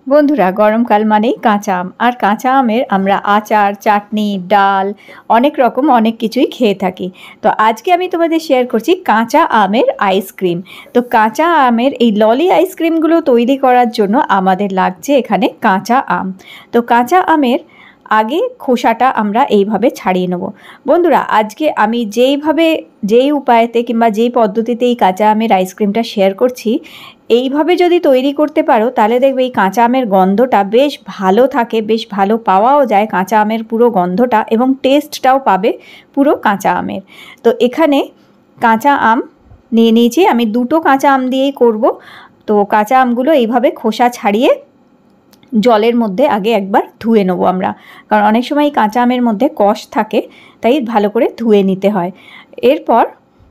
বন্ধুরা, গরমকাল মানেই কাঁচা আম। আর কাঁচা আমের আমরা আচার, চাটনি, ডাল অনেক কিছুই খেয়ে থাকি। তো আজকে আমি তোমাদের শেয়ার করছি কাঁচা আমের আইসক্রিম। তো কাঁচা আমের এই ললি আইসক্রিমগুলো তৈরি করার জন্য আমাদের লাগছে এখানে কাঁচা আম। তো কাঁচা আমের আগে খোসাটা আমরা এইভাবে ছাড়িয়ে নেব। বন্ধুরা, আজকে আমি যেই উপায়তে কিংবা যেই পদ্ধতিতে এই কাঁচা আমের আইসক্রিমটা শেয়ার করছি, এইভাবে যদি তৈরি করতে পারো তাহলে দেখবে এই কাঁচা আমের গন্ধটা বেশ ভালো থাকে, বেশ ভালো পাওয়াও যায় কাঁচা আমের পুরো গন্ধটা, এবং টেস্টটাও পাবে পুরো কাঁচা আমের। তো এখানে কাঁচা আম নিয়ে নিয়েছি, আমি দুটো কাঁচা আম দিয়েই করব। তো কাঁচা আমগুলো এইভাবে খোসা ছাড়িয়ে জলের মধ্যে আগে একবার ধুয়ে নেবো আমরা, কারণ অনেক সময় এই কাঁচা আমের মধ্যে কষ থাকে, তাই ভালো করে ধুয়ে নিতে হয়। এরপর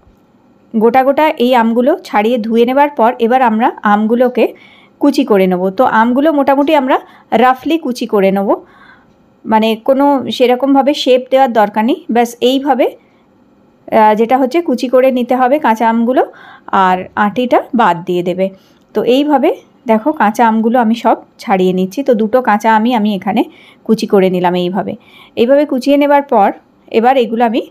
গোটা এই আমগুলো ছাড়িয়ে ধুয়ে নেবার পর এবার আমরা আমগুলোকে কুচি করে নেব। তো আমগুলো মোটামুটি আমরা রাফলি কুচি করে নেব, মানে কোনো সেরকমভাবে শেপ দেওয়ার দরকার নেই, ব্যাস এইভাবে যেটা হচ্ছে কুচি করে নিতে হবে কাঁচা আমগুলো, আর আটিটা বাদ দিয়ে দেবে। তো এইভাবে দেখো কাঁচা আমগুলো আমি সব ছাড়িয়ে নিচ্ছি। তো দুটো কাঁচা আমি এখানে কুচি করে নিলাম। এইভাবে কুচিয়ে নেবার পর এবার এগুলো আমি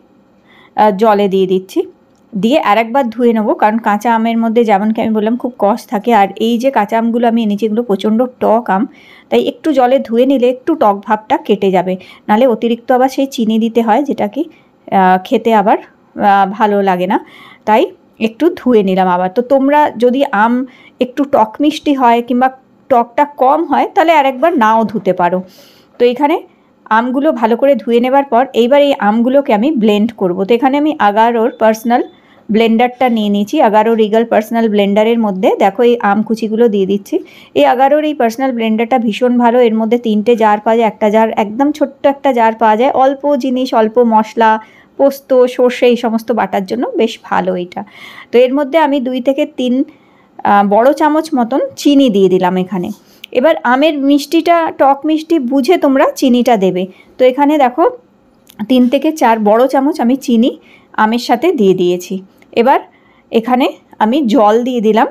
জলে দিয়ে দিচ্ছি, দিয়ে আরেকবার ধুয়ে নেবো, কারণ কাঁচা আমের মধ্যে যেমনকি আমি বললাম খুব কষ থাকে, আর এই যে কাঁচা আমগুলো আমি এনেছি এগুলো প্রচণ্ড টক আম, তাই একটু জলে ধুয়ে নিলে একটু টক ভাবটা কেটে যাবে, নাহলে অতিরিক্ত আবার সেই চিনি দিতে হয়, যেটা কি খেতে আবার ভালো লাগে না, তাই একটু ধুয়ে নিলাম আবার। তো তোমরা যদি আম একটু টক মিষ্টি হয় কিংবা টকটা কম হয় তাহলে আরেকবার নাও ধুতে পারো। তো এখানে আমগুলো ভালো করে ধুয়ে নেবার পর এইবার এই আমগুলোকে আমি ব্লেন্ড করব। তো এখানে আমি আগারোর পার্সোনাল ব্লেন্ডারটা নিয়ে নিয়েছি। আগারো রিগাল পার্সোনাল ব্লেন্ডারের মধ্যে দেখো এই আম কুচিগুলো দিয়ে দিচ্ছি। এই আগারোর এই পার্সোনাল ব্লেন্ডারটা ভীষণ ভালো, এর মধ্যে 3টে জার পাওয়া যায়, একটা জার একদম ছোট্ট একটা জার পাওয়া যায়, অল্প জিনিস, অল্প মশলা, পোস্ত, সর্ষে এই সমস্ত বাটার জন্য বেশ ভালো এটা। তো এর মধ্যে আমি 2 থেকে 3 বড় চামচ মতন চিনি দিয়ে দিলাম এখানে। এবার আমের মিষ্টিটা টক মিষ্টি বুঝে তোমরা চিনিটা দেবে। তো এখানে দেখো 3 থেকে 4 বড় চামচ আমি চিনি আমের সাথে দিয়ে দিয়েছি। এবার এখানে আমি জল দিয়ে দিলাম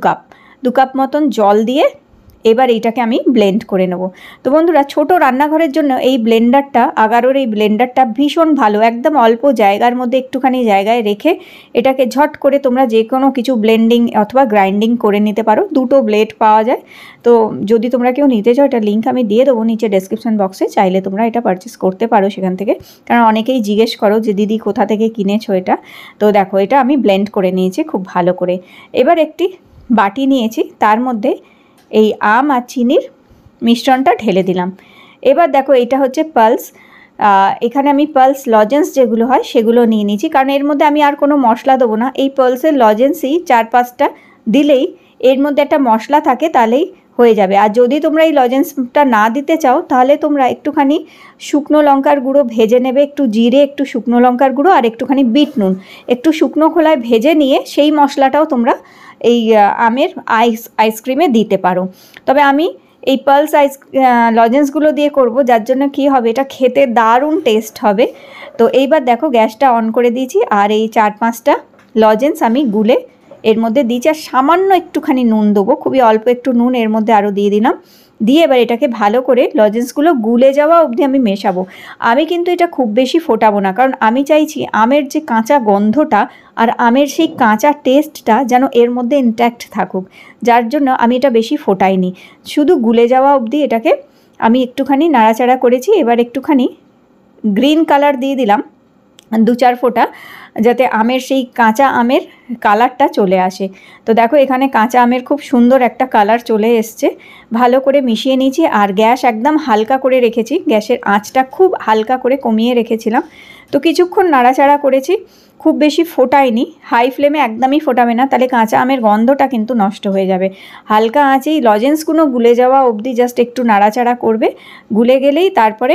2 কাপ মতন জল দিয়ে এবার এইটাকে আমি ব্লেন্ড করে নেব। তো বন্ধুরা, ছোট রান্নাঘরের জন্য এই ব্লেন্ডারটা, আগারোর এই ব্লেন্ডারটা ভীষণ ভালো, একদম অল্প জায়গার মধ্যে একটুখানি জায়গায় রেখে এটাকে ঝট করে তোমরা যে কোনো কিছু ব্লেন্ডিং অথবা গ্রাইন্ডিং করে নিতে পারো। 2টো ব্লেড পাওয়া যায়। তো যদি তোমরা কেউ নিতে চাও, এটা লিঙ্ক আমি দিয়ে দেবো নিচে ডেসক্রিপশন বক্সে, চাইলে তোমরা এটা পারচেস করতে পারো সেখান থেকে, কারণ অনেকেই জিজ্ঞেস করো যে দিদি কোথা থেকে কিনেছো এটা। তো দেখো এটা আমি ব্লেন্ড করে নিয়েছি খুব ভালো করে। এবার একটি বাটি নিয়েছি, তার মধ্যে এই আম আর চিনির মিশ্রণটা ঢেলে দিলাম। এবার দেখো এটা হচ্ছে পালস। এখানে আমি পালস লজেন্স যেগুলো হয় সেগুলো নিয়ে নিয়েছি, কারণ এর মধ্যে আমি আর কোনো মশলা দেবো না। এই পালসের লজেন্সই 4-5টা দিলেই এর মধ্যে একটা মশলা থাকে, তাহলেই হয়ে যাবে। আর যদি তোমরা এই লজেন্সটা না দিতে চাও তাহলে তোমরা একটুখানি শুকনো লঙ্কার গুঁড়ো ভেজে নেবে, একটু জিরে, একটু শুকনো লঙ্কার গুঁড়ো আর একটুখানি বিট নুন একটু শুকনো খোলায় ভেজে নিয়ে সেই মশলাটাও তোমরা এই আমের আইসক্রিমে দিতে পারো। তবে আমি এই পালস লজেন্সগুলো দিয়ে করব, যার জন্য কি হবে, এটা খেতে দারুণ টেস্ট হবে। তো এইবার দেখো গ্যাসটা অন করে দিয়েছি, আর এই 4-5টা লজেন্স আমি গুলে এর মধ্যে দিয়েছি, আর সামান্য একটুখানি নুন দেবো, খুবই অল্প একটু নুন এর মধ্যে আরও দিয়ে দিলাম। দিয়ে এবার এটাকে ভালো করে লজেন্সগুলো গুলে যাওয়া অবধি আমি মেশাবো। আমি কিন্তু এটা খুব বেশি ফোটাবো না, কারণ আমি চাইছি আমের যে কাঁচা গন্ধটা আর আমের সেই কাঁচা টেস্টটা যেন এর মধ্যে ইনট্যাক্ট থাকুক, যার জন্য আমি এটা বেশি ফোটাইনি, শুধু গুলে যাওয়া অবধি এটাকে আমি একটুখানি নাড়াচাড়া করেছি। এবার একটুখানি গ্রিন কালার দিয়ে দিলাম 2-4 ফোঁটা, যাতে আমের সেই কাঁচা আমের কালারটা চলে আসে। তো দেখো এখানে কাঁচা আমের খুব সুন্দর একটা কালার চলে এসছে। ভালো করে মিশিয়ে নিয়েছি, আর গ্যাস একদম হালকা করে রেখেছি, গ্যাসের আঁচটা খুব হালকা করে কমিয়ে রেখেছিলাম। তো কিছুক্ষণ নাড়াচাড়া করেছি, খুব বেশি ফোটাইনি, হাই ফ্লেমে একদমই ফোটাবে না, তাহলে কাঁচা আমের গন্ধটা কিন্তু নষ্ট হয়ে যাবে। হালকা আঁচেই লজেন্সগুলো গুলে যাওয়া অবধি জাস্ট একটু নাড়াচাড়া করবে। গুলে গেলেই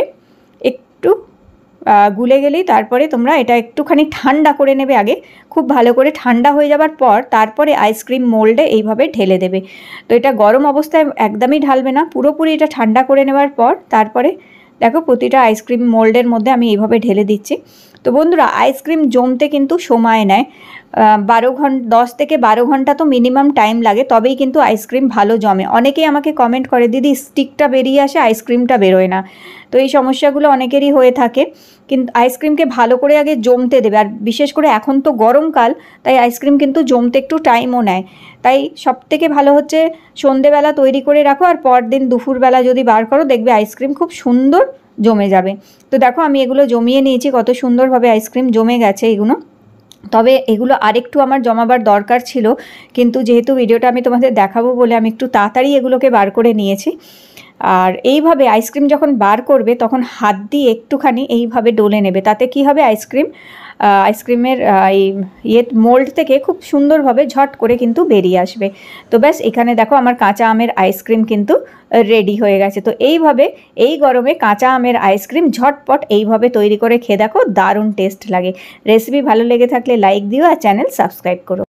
তারপরে তোমরা এটা একটুখানি ঠান্ডা করে নেবে আগে, খুব ভালো করে ঠান্ডা হয়ে যাবার পর তারপরে আইসক্রিম মোল্ডে এইভাবে ঢেলে দেবে। তো এটা গরম অবস্থায় একদমই ঢালবে না, পুরোপুরি এটা ঠান্ডা করে নেবার পর তারপরে দেখো প্রতিটা আইসক্রিম মোল্ডের মধ্যে আমি এইভাবে ঢেলে দিচ্ছি। তো বন্ধুরা আইসক্রিম জমতে কিন্তু সময় নেয়, 10 থেকে 12 ঘন্টা তো মিনিমাম টাইম লাগে, তবেই কিন্তু আইসক্রিম ভালো জমে। অনেকেই আমাকে কমেন্ট করে, দিদি স্টিকটা বেরিয়ে আসে, আইসক্রিমটা বেরোয় না। তো এই সমস্যাগুলো অনেকেরই হয়ে থাকে, কিন্তু আইসক্রিমকে ভালো করে আগে জমতে দেবে। আর বিশেষ করে এখন তো গরমকাল, তাই আইসক্রিম কিন্তু জমতে একটু টাইমও নেয়। তাই সবথেকে ভালো হচ্ছে সন্ধেবেলা তৈরি করে রাখো, আর পরদিন দুপুরবেলা যদি বার করো, দেখবে আইসক্রিম খুব সুন্দর জমে যাবে। তো দেখো আমি এগুলো জমিয়ে নিয়েছি, কত সুন্দরভাবে আইসক্রিম জমে গেছে এগুলো। তবে এগুলো আরেকটু আমার জমাবার দরকার ছিল, কিন্তু যেহেতু ভিডিওটা আমি তোমাদের দেখাবো বলে আমি একটু তাড়াতাড়ি এগুলোকে বার করে নিয়েছি। আর এইভাবে আইসক্রিম যখন বার করবে তখন হাত দিয়ে একটুখানি এইভাবে ডলে নেবে, তাতে কি হবে আইসক্রিমের এই মোল্ড থেকে খুব সুন্দরভাবে ঝট করে কিন্তু বেরিয়ে আসবে। তো ব্যাস এখানে দেখো আমার কাঁচা আমের আইসক্রিম কিন্তু রেডি হয়ে গেছে। তো এইভাবে এই গরমে কাঁচা আমের আইসক্রিম ঝটপট এইভাবে তৈরি করে খেয়ে দেখো, দারুণ টেস্ট লাগে। রেসিপি ভালো লেগে থাকলে লাইক দিও আর চ্যানেল সাবস্ক্রাইব করো।